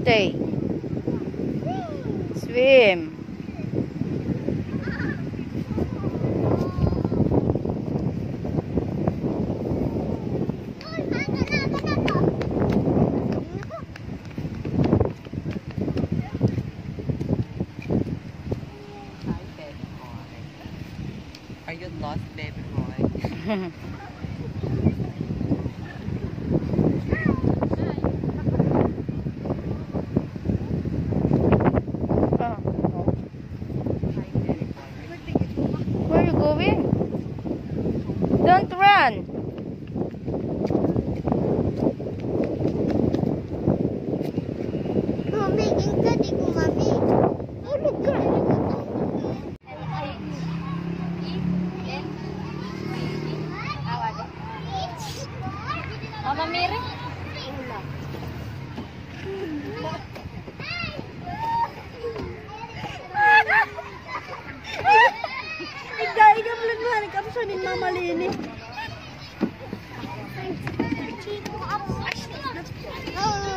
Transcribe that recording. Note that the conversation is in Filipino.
stay. Swim. Are you lost, baby boy? Where are you going? Don't run. Mami, ingka di ko, mami. Ulog ka. Mama Mary? Igay ka pala naman. Kapusanin Mama Lini. Oh.